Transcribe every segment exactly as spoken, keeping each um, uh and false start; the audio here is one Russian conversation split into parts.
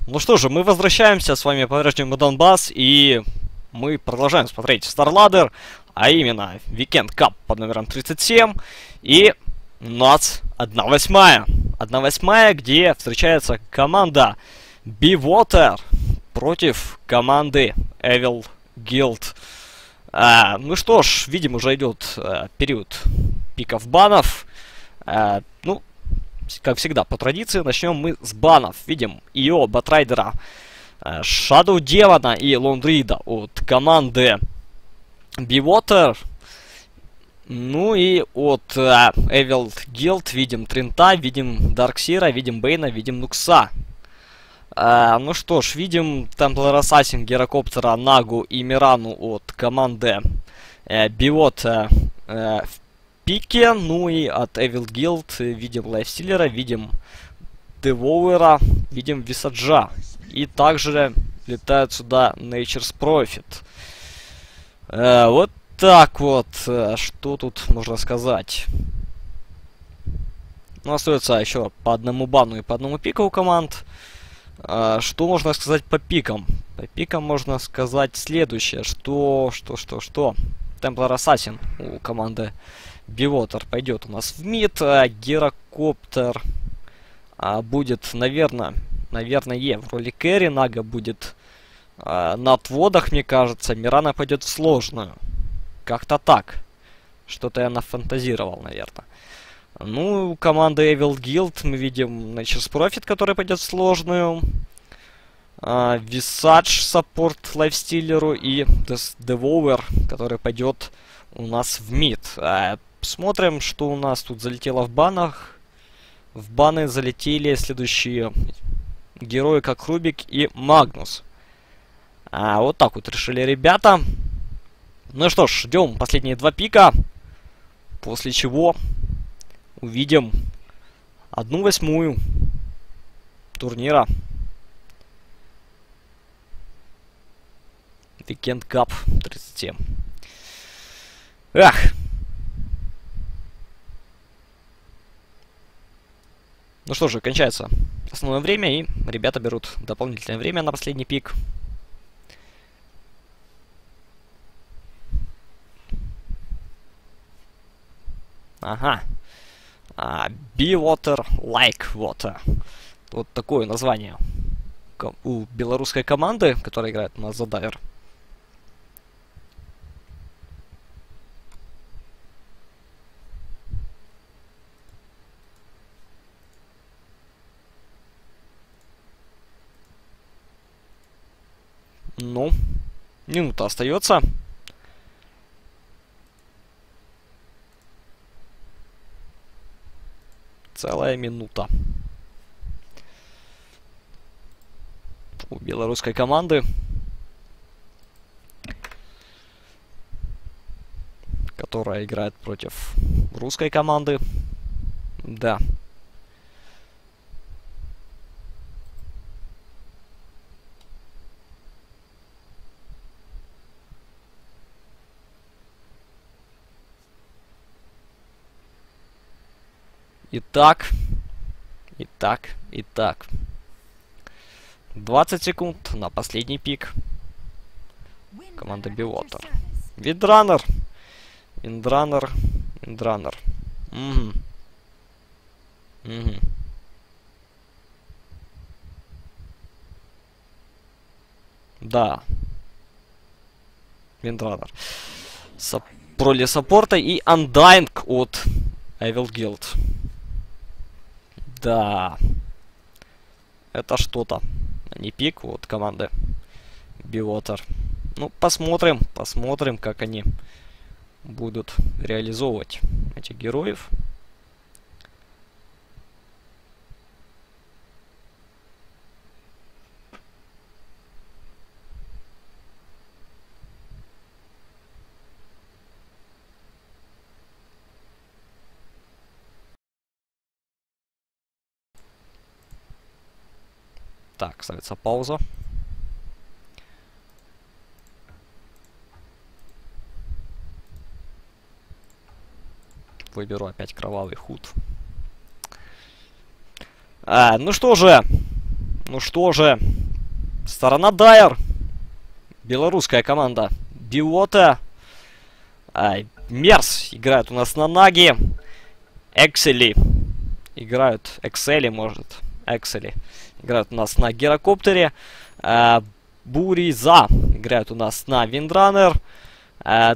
Ну что же, мы возвращаемся с вами по-прежнему Донбасс, и мы продолжаем смотреть StarLadder, а именно Weekend Cup под номером тридцать семь, и у нас одна восьмая. одна восьмая, где встречается команда Be-Water против команды Evil Guild. А, ну что ж, видим, уже идет а, период пиков банов. А, ну, как всегда, по традиции, начнем мы с банов. Видим Ио, Батрайдера, Shadow Демона и Лондрида от команды Be-Water. Ну и от uh, Evil Guild видим Тринта, видим Дарксира, видим Бейна, видим Нукса. Uh, ну что ж, видим Templar Assassin, Герокоптера, Нагу и Мирану от команды uh, Be-Water uh, в пике. Ну и от Evil Guild видим Лайфстиллера, видим Девоуэра, видим Висаджа. И также летают сюда Nature's Prophet. Uh, вот так вот. Uh, что тут можно сказать? Ну, остается еще по одному бану и по одному пику у команд. Uh, что можно сказать по пикам? По пикам можно сказать следующее. Что, что, что, что? Templar Assassin у команды Be-Water пойдет у нас в мид. А Герокоптер а, будет, наверное, наверное, в роли кэрри. Нага будет а, на отводах, мне кажется. Мирана пойдет в сложную. Как-то так. Что-то я нафантазировал, наверное. Ну, у команды Evil Guild мы видим Nature's Prophet, который пойдет в сложную. Висадж саппорт Лайфстиллеру и Девоуэр, который пойдет у нас в мид. А, смотрим, что у нас тут залетело в банах. В баны залетели следующие герои, как Рубик и Магнус. А, вот так вот решили ребята. Ну что ж, ждем последние два пика. После чего увидим одну восьмую турнира Weekend Cup тридцать семь. Ах! Ну что же, кончается основное время, и ребята берут дополнительное время на последний пик. Ага. А, Be-Water, Like Water. Вот такое название у белорусской команды, которая играет у нас за Дайер. Ну, минута остается. Целая минута у белорусской команды, которая играет против русской команды. Да. Итак, итак, итак. двадцать секунд на последний пик. Команда Be-Water. Виндранер. Виндранер. Виндранер. Угу. Угу. Да. Виндранер. Сап роли саппорта и Undying от Evil Guild. Да. Это что-то. Не пик от команды Be-Water. Ну, посмотрим. Посмотрим, как они будут реализовывать этих героев. Так, ставится пауза. Выберу опять кровавый худ. А, ну что же, Ну что же, сторона Дайер. Белорусская команда. Биота. А, Мерс играют у нас на Наги. Эксели. Играют Эксели, может. Эксели. Играют у нас на Герокоптере. А, Буриза играют у нас на Виндранер. А,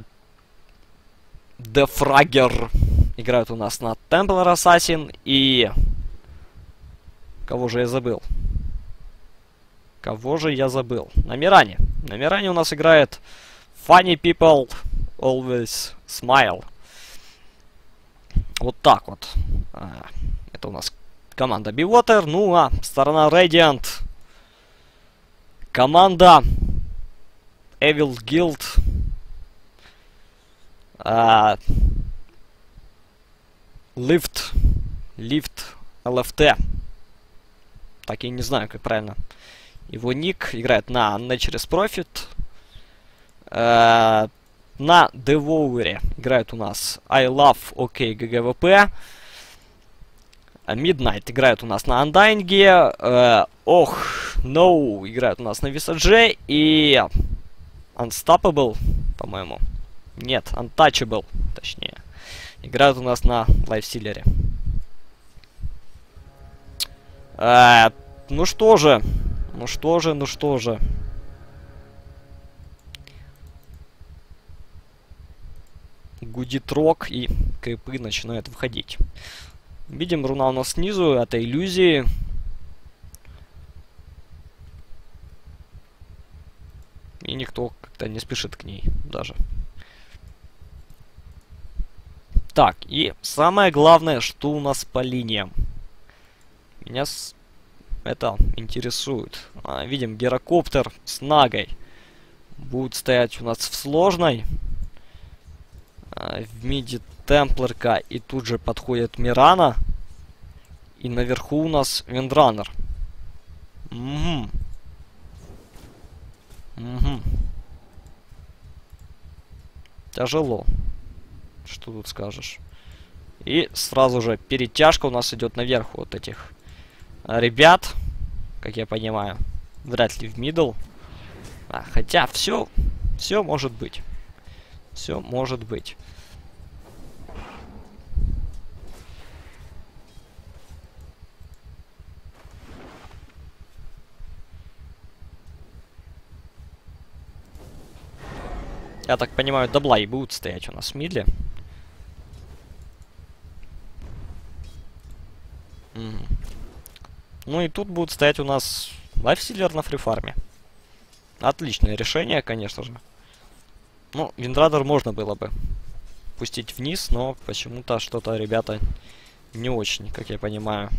Дефрагер играют у нас на Темплар Ассасин. И... Кого же я забыл? Кого же я забыл? На Миране. На Миране у нас играет Funny People Always Smile. Вот так вот. А, это у нас команда Bewater. Ну а сторона Radiant. Команда Evil Guild. А, Lift. Lift эл эф ти. Так, я не знаю, как правильно. Его ник играет на Nature's Profit. Э, на Devour играет у нас I Love OK джи джи ви пи. Midnight играет у нас на Undying. Э, Ох, No играет у нас на Visage. И Unstoppable, по-моему. Нет, Untouchable, точнее. Играют у нас на Lifestealer. Э, ну что же. Ну что же, ну что же. Гудит рок, и крипы начинают выходить. Видим, руна у нас снизу, это иллюзии. И никто как-то не спешит к ней даже. Так, и самое главное, что у нас по линиям. Меня с... это интересует. А, видим, Герокоптер с Нагой будет стоять у нас в сложной. А, в миде Темпларка, и тут же подходит Мирана. И наверху у нас Виндранер. Угу. Угу. Тяжело. Что тут скажешь? И сразу же перетяжка у нас идет наверх вот этих ребят, как я понимаю, вряд ли в мидл. А, хотя все, все может быть. Все может быть. Я так понимаю, дабла и будут стоять у нас в мидле. Угу. Ну и тут будет стоять у нас Лайфстиллер на фрифарме. Отличное решение, конечно же. Ну, Виндранер можно было бы пустить вниз, но почему-то что-то ребята не очень, как я понимаю,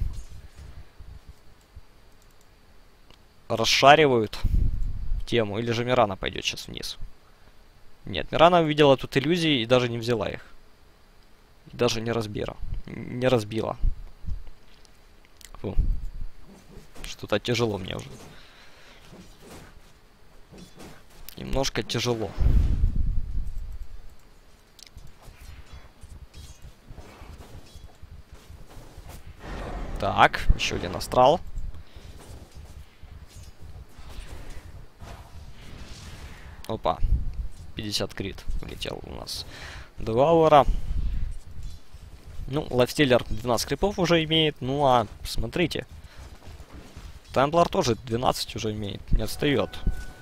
расшаривают тему. Или же Мирана пойдет сейчас вниз. Нет, Мирана увидела тут иллюзии и даже не взяла их. И даже не разбила. Не разбила. Фу. Что-то тяжело мне уже. Немножко тяжело. Так, еще один астрал. Опа. пятьдесят крит улетел у нас. Два аура. Ну, Лайфстиллер двенадцать крипов уже имеет. Ну, а, смотрите. Темплар тоже двенадцать уже имеет. Не отстает.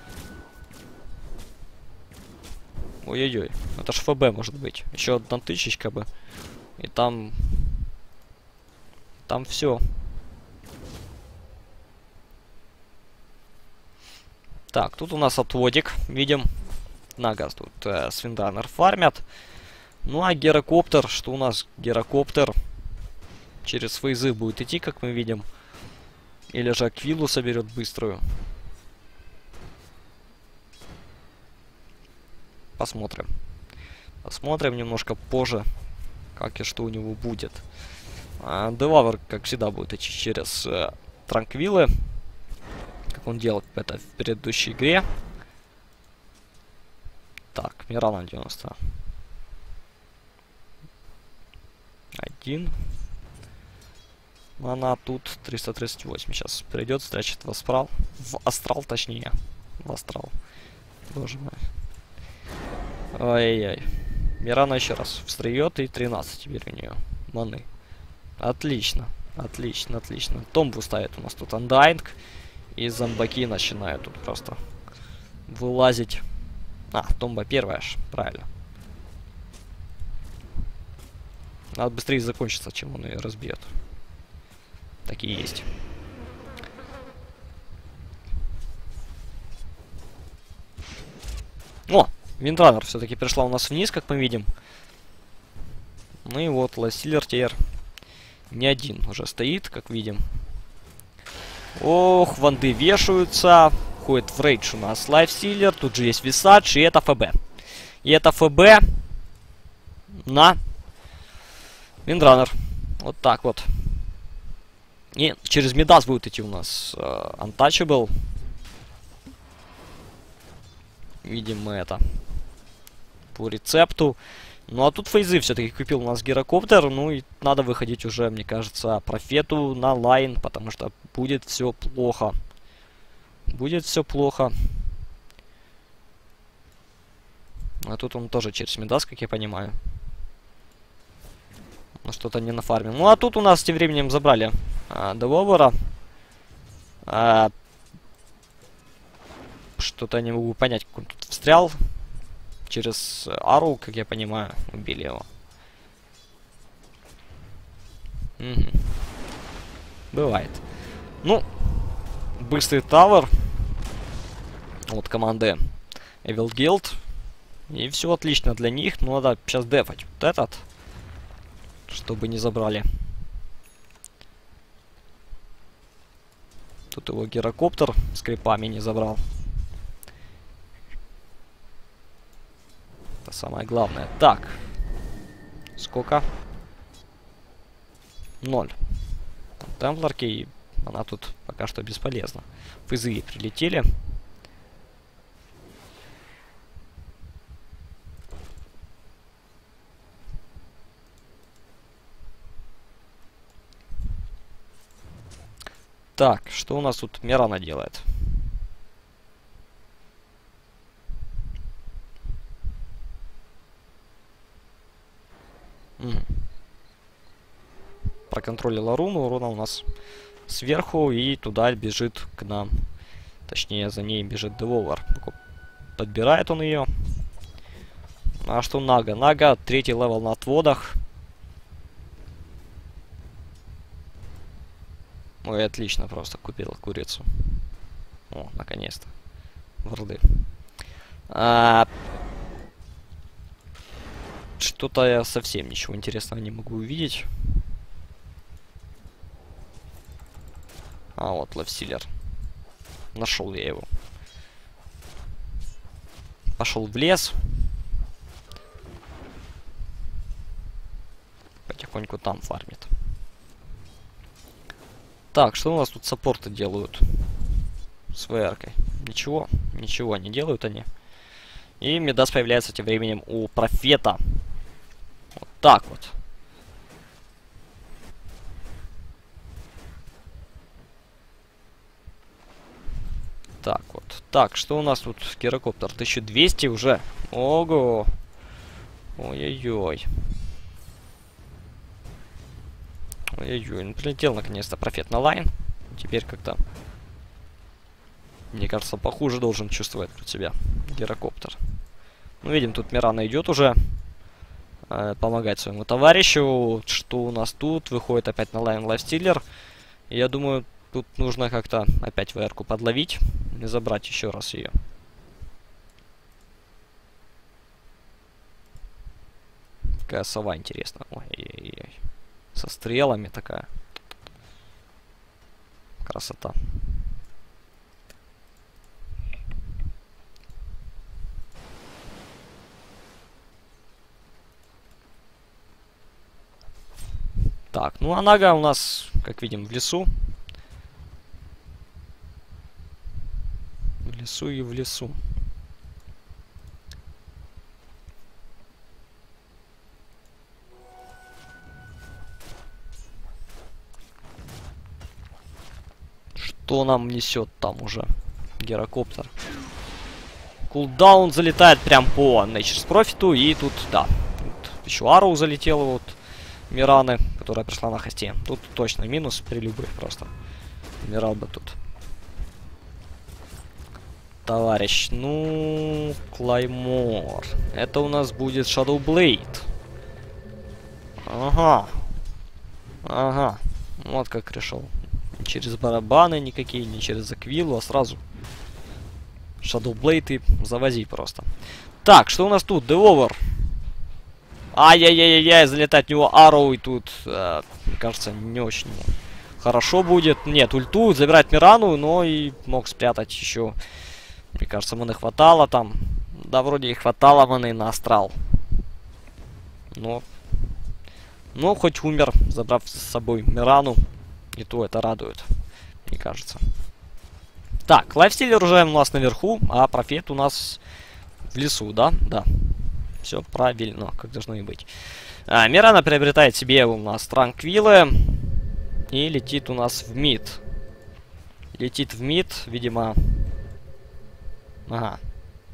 Ой-ой-ой. Это ж ФБ может быть. Еще одна тычечка бы. И там... Там все. Так, тут у нас отводик. Видим. Нагас тут э, Свинданер фармят. Ну а Герокоптер, что у нас Герокоптер через фейзы будет идти, как мы видим. Или же Аквилу соберет быструю. Посмотрим. Посмотрим немножко позже, как и что у него будет. А, Девавр, как всегда, будет идти через э, Транквилы. Как он делал это в предыдущей игре. Так, Мирана девяносто. Один. Она тут триста тридцать восемь. Сейчас придет, стрячет в астрал. В астрал, точнее. В астрал. Боже мой. Ай-яй. Мирана еще раз встает, и тринадцать теперь у нее маны. Отлично. Отлично, отлично. Томбу ставит у нас тут Андайнг. И зомбаки начинают тут просто вылазить. А, Томба первая аж, правильно. Надо быстрее закончиться, чем он ее разбьет. Так и есть. О! Виндранер все-таки пришла у нас вниз, как мы видим. Ну и вот, Лайфстиллер теперь не один уже стоит, как видим. Ох, ванды вешаются. Ходит в рейдж у нас Лайфстиллер. Тут же есть Висадж, и это ФБ. И это ФБ на Виндранер. Вот так вот. И через Мидас будут идти у нас uh, Untouchable. Видим мы это по рецепту. Ну а тут Фейзы все-таки купил у нас гирокоптер. Ну и надо выходить уже, мне кажется, Профету на лайн, потому что будет все плохо. Будет все плохо. А тут он тоже через Мидас, как я понимаю. Ну что-то не нафармил. Ну а тут у нас тем временем забрали а, Девовера. А, что-то не могу понять, как он тут встрял. Через Ару, как я понимаю, убили его. Угу. Бывает. Ну, быстрый тавер. Вот команды Evil Guild. И все отлично для них. Но надо сейчас дефать вот этот, чтобы не забрали. Тут его гирокоптер с крипами не забрал. Это самое главное. Так. Сколько? Ноль. Темпларки, она тут пока что бесполезна. Физы прилетели. Так, что у нас тут Мирана делает? Угу. Проконтролила руну. Руна у нас сверху, и туда бежит к нам. Точнее, за ней бежит Девовер. Подбирает он ее. А что Нага? Нага, третий левел на отводах. Ой, отлично, просто купил курицу. О, наконец-то. Варды. А... Что-то я совсем ничего интересного не могу увидеть. А, вот Лайфстиллер. Нашел я его. Пошел в лес. Потихоньку там фармит. Так, что у нас тут саппорты делают? С ВР-кой. Ничего, ничего не делают они. И Мидас появляется тем временем у Профета. Вот так вот. Так вот. Так, что у нас тут? Гирокоптер тысяча двести уже. Ого. Ой-ой-ой. Ой-ой-ой. Ну, прилетел наконец-то Профет на лайн. Теперь как-то, мне кажется, похуже должен чувствовать под себя гирокоптер. Ну, видим, тут Мирана идет уже э, помогать своему товарищу. Что у нас тут? Выходит опять на лайн Лайфстиллер. И я думаю, тут нужно как-то опять ВР-ку подловить и забрать еще раз ее. Какая сова интересная. Ой-ой-ой. Со стрелами такая. Красота. Так, ну а Нага у нас, как видим, в лесу. В лесу и в лесу. что нам несет там уже гирокоптер. Кулдаун залетает прям по Nature's Profit, и тут, да, тут еще Арроу залетела вот Мираны, которая пришла на хосте. Тут точно минус при любых просто. Умирал бы тут. Товарищ, ну, Клаймор. Это у нас будет Shadow Blade. Ага. Ага. Вот как решил. Не через барабаны никакие, не через Аквилу, а сразу Shadow Blade и завози просто. Так, что у нас тут? Девовер. Ай-яй-яй-яй, залетать в него Арроу, и тут, э, мне кажется, не очень хорошо будет. Нет, ульту, забирать Мирану, но и мог спрятать еще. Мне кажется, маны хватало там. Да, вроде и хватало маны на астрал. Но... Но хоть умер, забрав с собой Мирану. И то это радует, мне кажется. Так, лайфстиллер уже у нас наверху, а профет у нас в лесу, да? Да. Все правильно, как должно и быть. А, Мирана приобретает себе у нас транквилы. И летит у нас в мид. Летит в мид, видимо... Ага.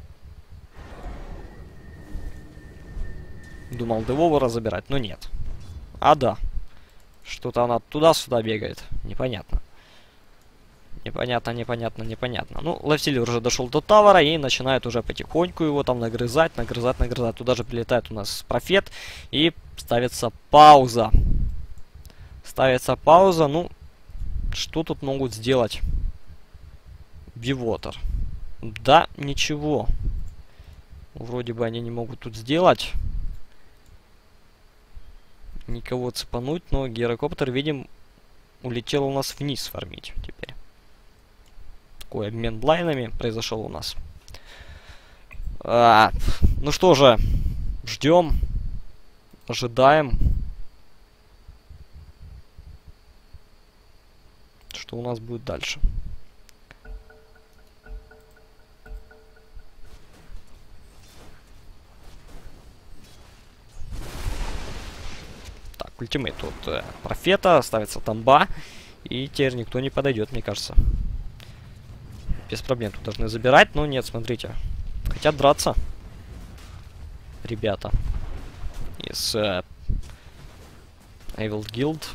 Думал Девовера забирать, но нет. А да. Что-то она туда-сюда бегает. Непонятно. Непонятно, непонятно, непонятно. Ну, лайфстиллер уже дошел до тавера и начинает уже потихоньку его там нагрызать, нагрызать, нагрызать. Туда же прилетает у нас профет и ставится пауза. Ставится пауза. Ну, что тут могут сделать? Бивотер. Да, ничего. Вроде бы они не могут тут сделать. Никого цепануть, но гирокоптер, видим, улетел у нас вниз фармить теперь. Такой обмен блайнами произошел у нас. А, ну что же, ждем, ожидаем, что у нас будет дальше. Так, ультимейт тут э, профета, ставится тамба, и теперь никто не подойдет, мне кажется. Без проблем тут должны забирать, но нет, смотрите. Хотят драться. Ребята. Из э, Evil Guild.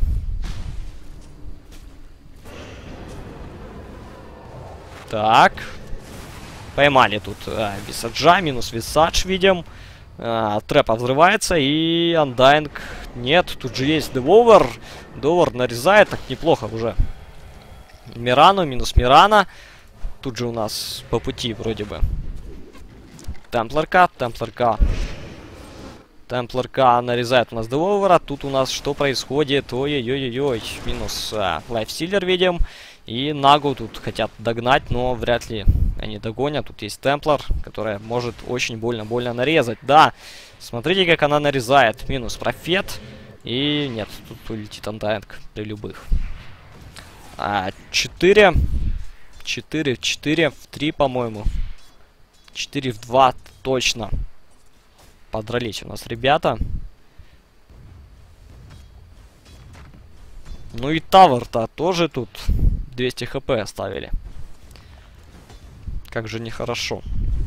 Так. Поймали тут э, Висаджа, минус Висадж видим. Э, Трэпа взрывается, и Undying нет. Тут же есть Девовер. Девовер нарезает, так неплохо уже. Мирану, минус Мирана. Тут же у нас по пути вроде бы Темпларка, Темпларка. Темпларка нарезает у нас Девовера. Тут у нас что происходит? Ой-ой-ой-ой. Минус а, лайфстиллер видим. И Нагу тут хотят догнать, но вряд ли они догонят. Тут есть Темплар, которая может очень больно-больно нарезать. Да, смотрите, как она нарезает. Минус профет. И нет, тут улетит Undying при любых. А, четыре. четыре в четыре в три, по-моему. четыре в два точно. Подрались у нас ребята. Ну и Тавер-то тоже тут двести хп оставили. Как же нехорошо.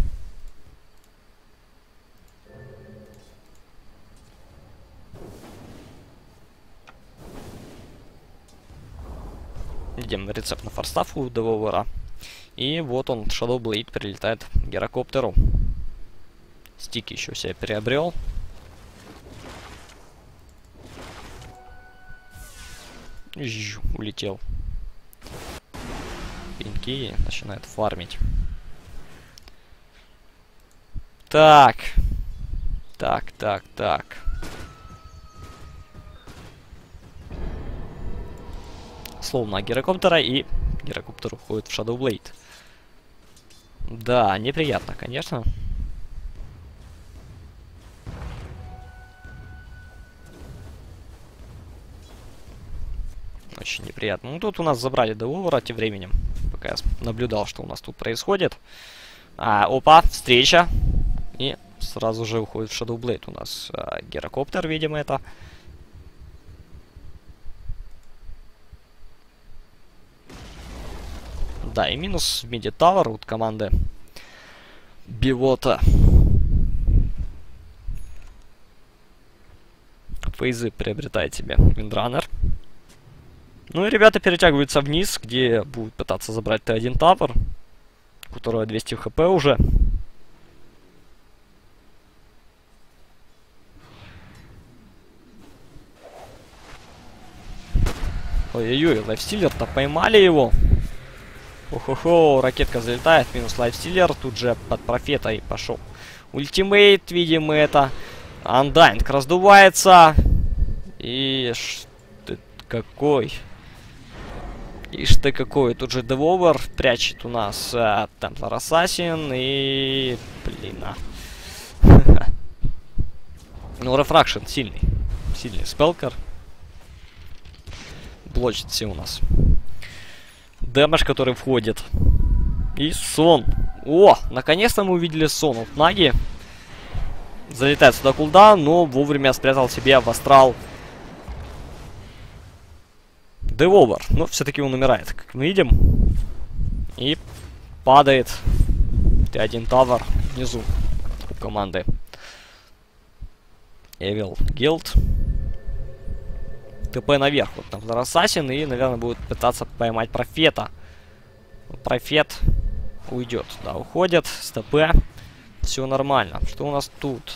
Видим рецепт на форстав у Девовера. И вот он, Shadow Blade, прилетает к гирокоптеру. Стик еще себе приобрел. Жжж, улетел. Пинки начинает фармить. Так. Так, так, так. Словно гирокоптера, и гирокоптер уходит в Shadow Blade. Да, неприятно, конечно. Очень неприятно. Ну, тут у нас забрали Девовера тем временем, пока я наблюдал, что у нас тут происходит. А, опа, встреча. И сразу же уходит в Shadow Blade у нас а, гирокоптер, видимо, это. Да, и минус в миде тавер от команды Бивота. Фейзы приобретает себе Виндранер. Ну и ребята перетягиваются вниз, где будут пытаться забрать Т один тавер, у которого двести хп уже. Ой-ой-ой, лайфстиллер-то поймали его. Хо-хо-хо, ракетка залетает, минус лайфстиллер, тут же под профетой пошел ультимейт, видимо, это. Андайнг раздувается. И ш ты какой? Ишь ты какой, тут же Девовер прячет у нас э, Темплар Ассасин и... Блин, а. Ну, Рефракшн сильный. Сильный спелкер. Блочит все у нас. Дэмэдж, который входит. И сон. О, наконец-то мы увидели сон от Наги. Залетает сюда кулдаун, но вовремя спрятал себе в астрал Девовер. Но все-таки он умирает, как мы видим. И падает Т один тавер внизу у команды Evil Guild. ТП наверх. Вот там Ассасин и, наверное, будет пытаться поймать Профета. Профет уйдет. Да, уходит с ТП. Все нормально. Что у нас тут?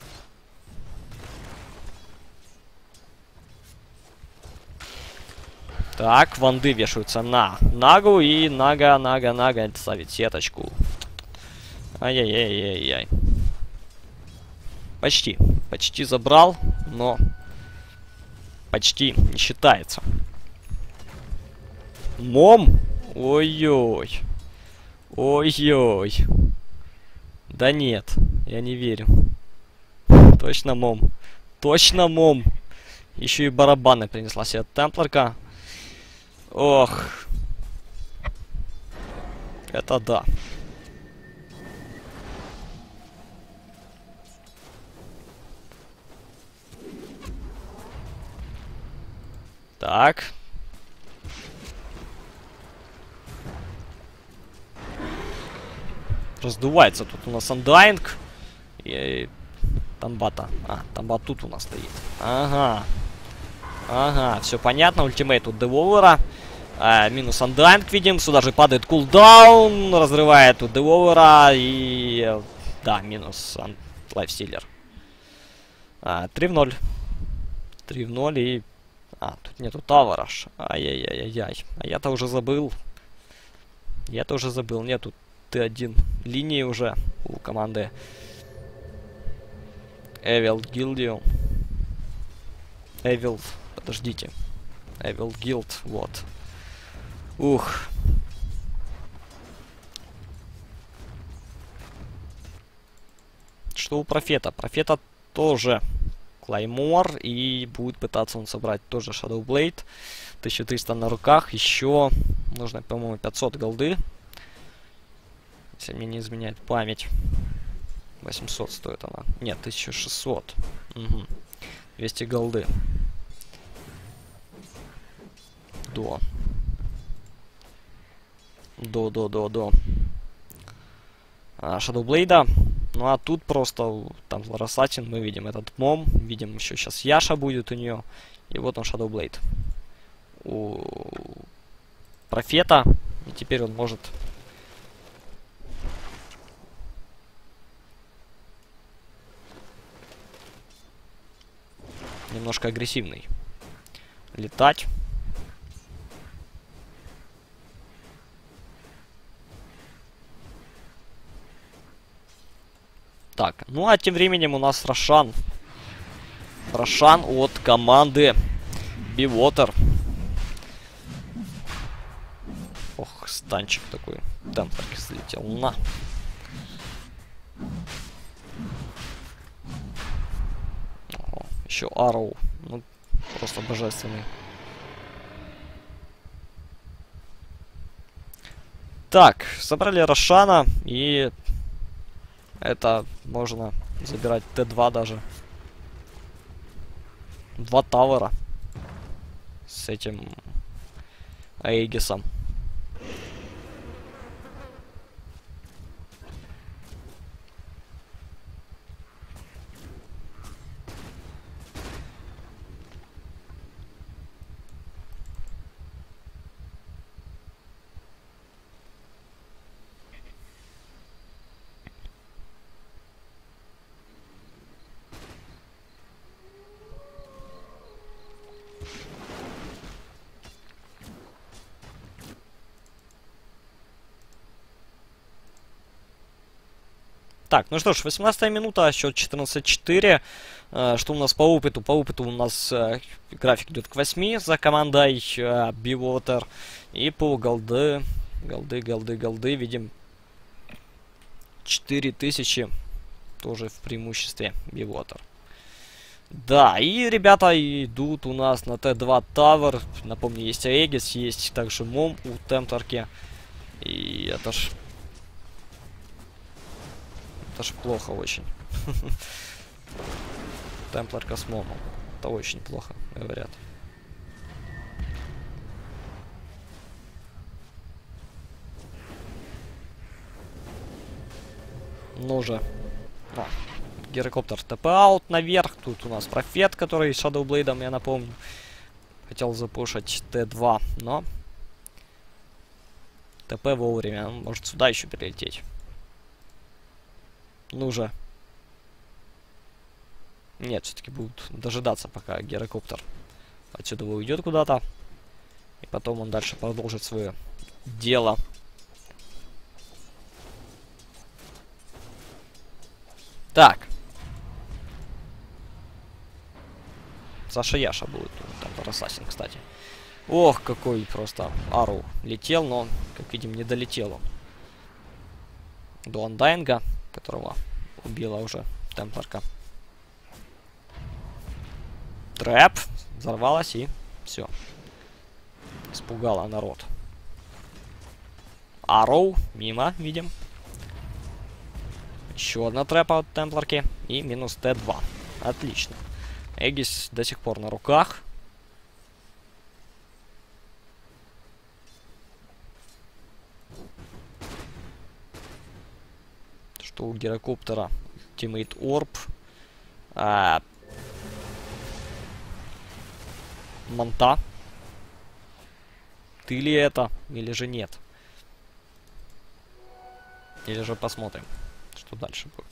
Так, ванды вешаются на Нагу, и Нага, Нага, Нага ставит сеточку. Ай-яй-яй-яй-яй. Почти. Почти забрал, но почти не считается. Мом? Ой-ой. Ой-ой. Да нет, я не верю. Точно мом. Точно мом. Еще и барабаны принесла себе темпларка. Ох. Это да. Так. Раздувается тут у нас Андайнг. И... Тамбата. А, Тамбат тут у нас стоит. Ага. Ага, все понятно. Ультимейт у Девовера. А, минус Андайнг видим. Сюда же падает кулдаун. Разрывает у Девовера. И... Да, минус лайфстиллер. А, три в ноль. три в ноль и... А, тут нету тавера. Ай-яй-яй-яй-яй. А я-то уже забыл. Я-то уже забыл. Нету Т один линии уже у команды Evil Guild. Evil... Подождите. Evil Guild. Вот. Ух. Что у Профета? Профета тоже Клаймор. И будет пытаться он собрать тоже Shadow Blade. тысяча триста на руках. Еще нужно, по-моему, пятьсот голды. Если мне не изменяет память. восемьсот стоит она. Нет, тысяча шестьсот. Угу. двести голды. До. До, до, до, до. А, Shadow Blade. Ну а тут просто там Ассасин, мы видим этот мом. Видим еще сейчас Яша будет у нее. И вот он Shadow Blade. У Профета. И теперь он может... Немножко агрессивный. Летать. Так, ну а тем временем у нас Рошан. Рошан от команды Бивотер. Ох, станчик такой. Темпларки слетел. На. Ого, еще Арроу. Ну, просто божественный. Так, собрали Рошана и... Это можно забирать Т два даже. Два тавера. С этим Аегисом. Так, ну что ж, восемнадцатая минута, счет четырнадцать четыре. Э, что у нас по опыту? По опыту у нас э, график идет к восьми за командой э, Be-Water. И по голды, голды, голды, голды видим четыре тысячи тоже в преимуществе Be-Water. Да, и ребята идут у нас на Т два Tower. Напомню, есть Аегис, есть также Мом у Темпларки. И это ж... Это ж плохо очень. Темпларка с Момом. Это очень плохо, говорят. Ну же. А. Гирокоптер ТП-аут наверх. Тут у нас профет, который с Shadowblade'ом, я напомню. Хотел запушить Т два, но... ТП вовремя. Он может сюда еще перелететь. Ну же. Нет, все-таки будут дожидаться, пока гирокоптер отсюда уйдет куда-то. И потом он дальше продолжит свое дело. Так. Саша Яша будет. Там Ассасин, кстати. Ох, какой просто Ару летел, но, как видим, не долетел он до Андайнга, которого убила уже Темпларка. Трэп взорвалась и все. Испугала народ. Арроу мимо, видим. Еще одна трэпа от Темпларки. И минус Т два. Отлично. Эгис до сих пор на руках. Что у гирокоптера? Тиммейт Орб. А... Монта. Ты ли это? Или же нет? Или же посмотрим, что дальше будет.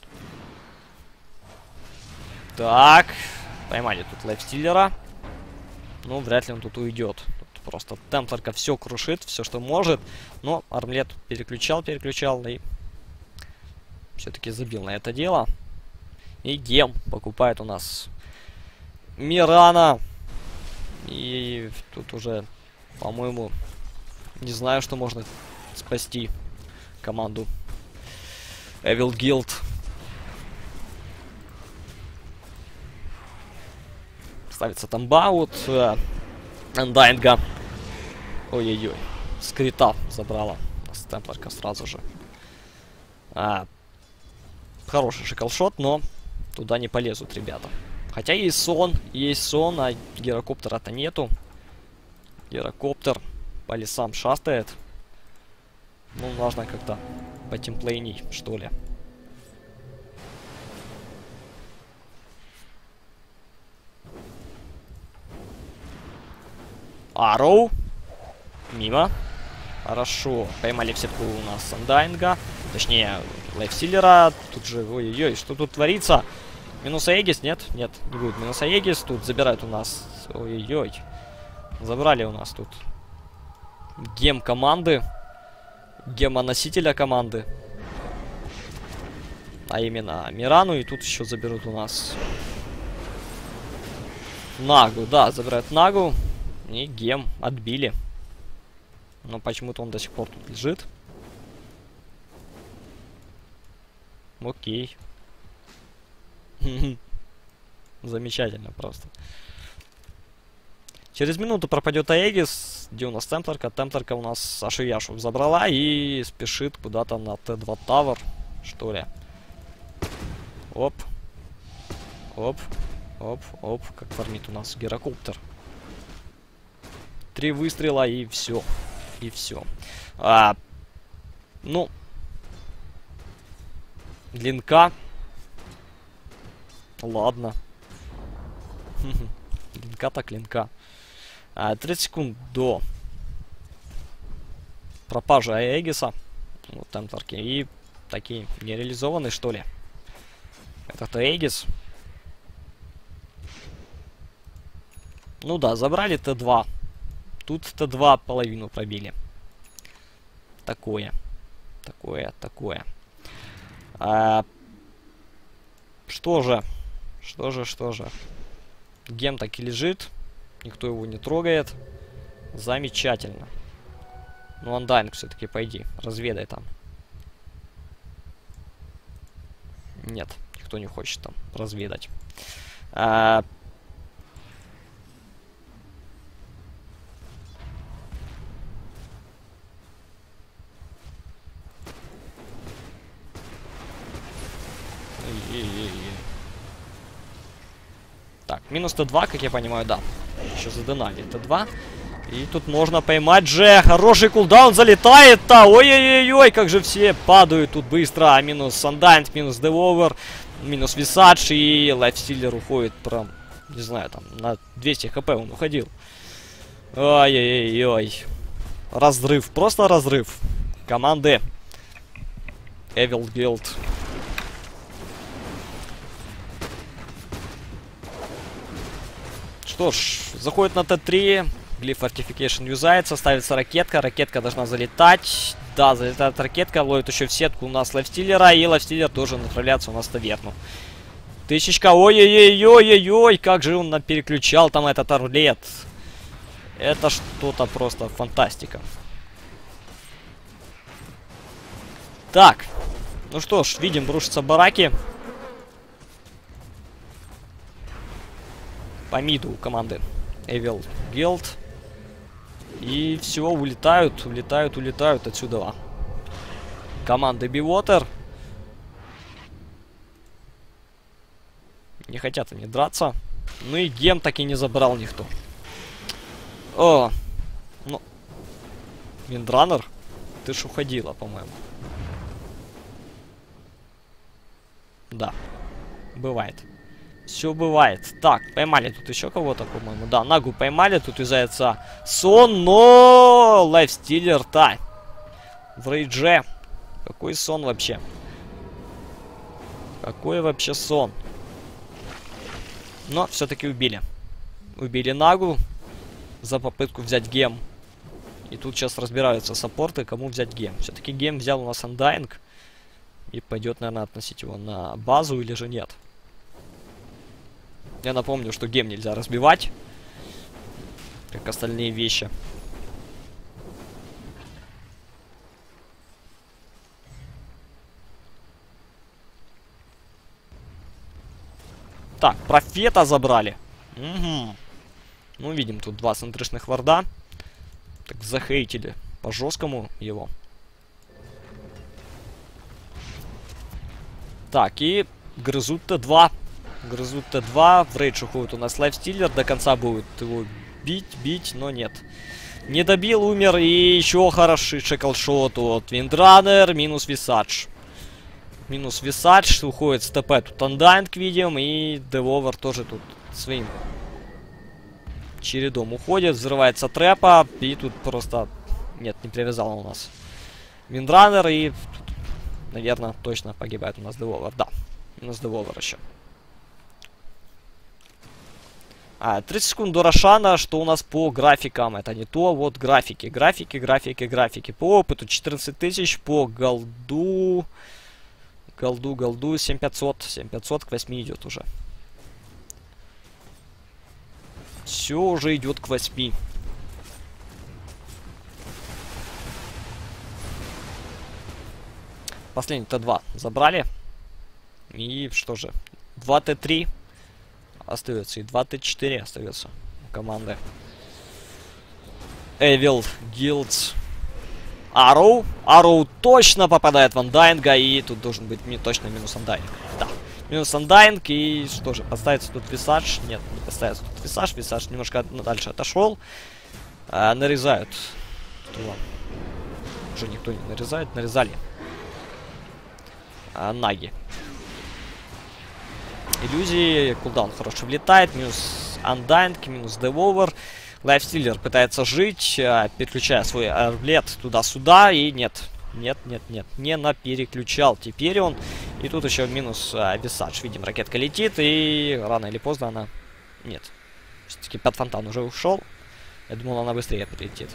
Так. Поймали тут лайфстиллера. Ну, вряд ли он тут уйдет. Тут просто Темпларка все крушит, все, что может. Но Армлет переключал, переключал и все-таки забил на это дело. И Гем покупает у нас Мирана. И тут уже, по-моему, не знаю, что можно спасти команду Evil Guild. Ставится там баут. Андайнга. Ой-ой-ой. Скрита забрала. Темпларка сразу же. А, хороший шикалшот, но туда не полезут ребята. Хотя есть сон, есть сон, а гирокоптера-то нету. Гирокоптер по лесам шастает. Ну, нужно как-то потемплейней, что ли. Арроу. Мимо. Хорошо. Поймали в сетку у нас Андайнга. Точнее, лайфстиллера. Тут же, ой-ой-ой, что тут творится? Минус Аегис? Нет? Нет, не будет минус Аегис. Тут забирают у нас... Ой-ой-ой. Забрали у нас тут гем команды. Гема-носителя команды. А именно Мирану. И тут еще заберут у нас Нагу. Да, забирают Нагу. И гем отбили. Но почему-то он до сих пор тут лежит. Окей. Замечательно просто. Через минуту пропадет Аегис. Где у нас Темпларка? Темпларка у нас Сашу Яшу забрала и спешит куда-то на Т два Tower, что ли. Оп. Оп. Оп. Оп. Как фармит у нас гирокоптер. Три выстрела и все. И все. А, ну. Линка. Ладно. Линка так линка. А, тридцать секунд до пропажи Аегиса. Вот Темпларки. И такие нереализованные, что ли. Этот Аегис. Ну да, забрали Т два. Тут Т два половину пробили. Такое. Такое, такое. А, что же? Что же, что же? Гем так и лежит. Никто его не трогает. Замечательно. Ну, Undying все-таки пойди. Разведай там. Нет, никто не хочет там разведать. А... Так, минус Т два, как я понимаю, да. Еще задонали Т два. И тут можно поймать же. Хороший кулдаун залетает-то. Ой-ой-ой, как же все падают тут быстро. Минус Undying, минус Devour, минус Visage. И Лайфстиллер уходит прям, не знаю, там на двести хп он уходил. Ой-ой-ой. Разрыв, просто разрыв. Команды Evil Guild. Что ж, заходит на Т три. Глиф Fortification юзается, ставится ракетка. Ракетка должна залетать. Да, залетает ракетка, ловит еще в сетку у нас Лайфстиллера. И Лайфстиллер должен отправляться у нас в таверну. Тысячка, ой-ой-ой-ой-ой-ой, как же он переключал там этот орлет. Это что-то просто фантастика. Так, ну что ж, видим, рушатся бараки. По миду у команды Evil Guild. И все, улетают, улетают, улетают отсюда. Команда Be-Water. Не хотят они драться. Ну и гем так и не забрал никто. О, ну, Виндранер, ты ж уходила, по-моему. Да, бывает. Все бывает. Так, поймали тут еще кого-то, по-моему. Да, Нагу поймали. Тут юзается сон, но Лайфстиллер-то в рейдже. Какой сон вообще? Какой вообще сон? Но все-таки убили. Убили Нагу за попытку взять гем. И тут сейчас разбираются саппорты, кому взять гем. Все-таки гем взял у нас Undying. И пойдет, наверное, относить его на базу или же нет. Я напомню, что гем нельзя разбивать, как остальные вещи. Так, профета забрали. Угу. Ну, видим, тут два центричных варда. Так, захейтили по-жесткому его. Так, и грызут Т два. Грызут Т два, в рейдж уходит у нас Лайфстиллер, до конца будет его бить, бить, но нет. Не добил, умер, и еще хороший шеклшот от Виндранер, минус Visage. Минус Visage, уходит с ТП, тут Undying видим, и Devour тоже тут своим чередом уходит, взрывается трэпа, и тут просто, нет, не привязал у нас Виндранер, и тут, наверное, точно погибает у нас Devour, да, минус Devour еще. А, тридцать секунд до Рошана, что у нас по графикам? Это не то, вот графики, графики, графики, графики. По опыту четырнадцать тысяч, по голду, голду, голду семь пятьсот, семь пятьсот к восьми идет уже. Все уже идет к восьми. Последний Т два забрали. И что же, два Т три. Остается и два Т четыре остается у команды Evil Guild. Arrow. Arrow точно попадает в Undying, и тут должен быть ми точно минус Undying. Да, минус Undying, и что же, поставится тут Visage? Нет, не поставится тут Visage. Visage немножко дальше отошел. А, нарезают. Что? Уже никто не нарезает, нарезали. А, Наги. Иллюзии, кулдаун хорошо влетает, минус Undying, минус Devour. Лайфстиллер пытается жить, переключая свой арблет туда-сюда, и нет, нет, нет, нет, не напереключал теперь он. И тут еще минус Visage, видим, ракетка летит, и рано или поздно она... Нет, все-таки под фонтан уже ушел, я думал, она быстрее прилетит.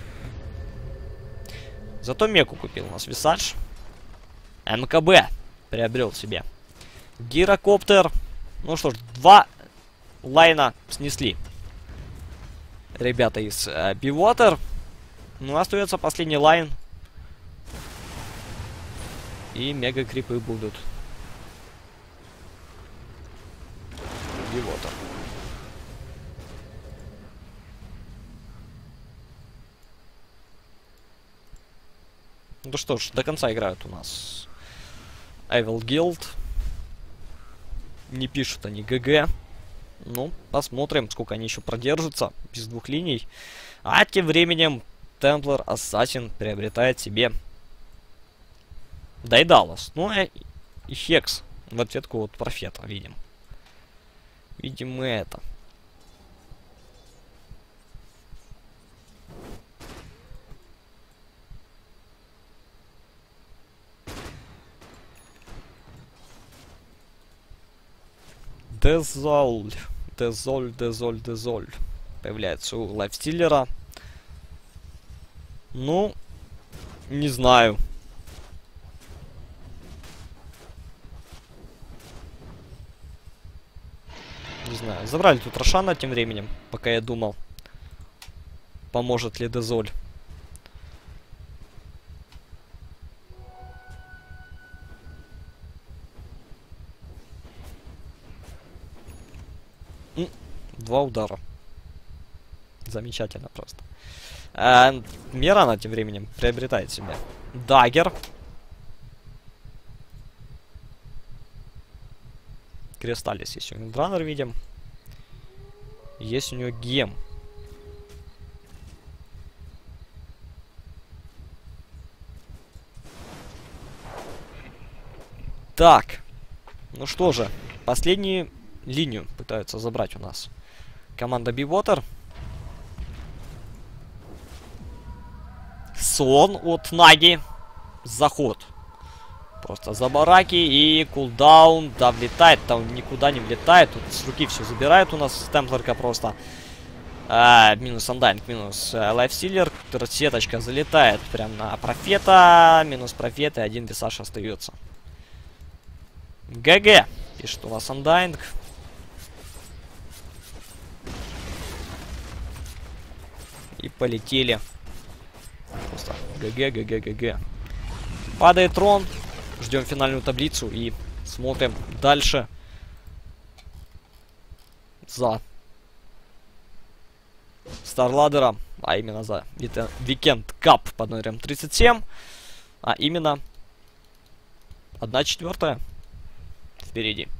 Зато меку купил у нас Visage. МКБ приобрел себе. Гирокоптер. Ну что ж, два лайна снесли ребята из э, Be-Water. Ну, остается последний лайн. И мега-крипы будут. Be-Water. Ну что ж, до конца играют у нас Evil Guild. Не пишут они ГГ. Ну, посмотрим, сколько они еще продержатся без двух линий. А тем временем Templar Assassin приобретает себе Дайдалас. Ну и Хекс в ответку от Профета видим. Видим мы это. Дезоль, Дезоль, Дезоль, Дезоль. Появляется у Лайфстиллера. Ну, не знаю. Не знаю. Забрали тут Рошана тем временем, пока я думал, поможет ли Дезоль. Два удара. Замечательно просто. А, Мирана тем временем приобретает себе Даггер. Кристаллис есть у него. Дранер видим. Есть у него Гем. Так. Ну что же. Последнюю линию пытаются забрать у нас команда Be-Water. Сон от Наги. Заход. Просто за бараки и кулдаун. Да, влетает. Там никуда не влетает. Тут с руки все забирает у нас Темпларка просто. А, минус Андайнг, минус Лайфстиллер. Сеточка залетает прям на Профета. Минус Профета. Один Висаж остается. ГГ. Пишет у нас Андайнг. И полетели. Просто ГГ, ГГ, ГГ. Падает трон. Ждем финальную таблицу и смотрим дальше за Старладером, а именно за Weekend Cup под номером тридцать семь, а именно одна четвертая впереди.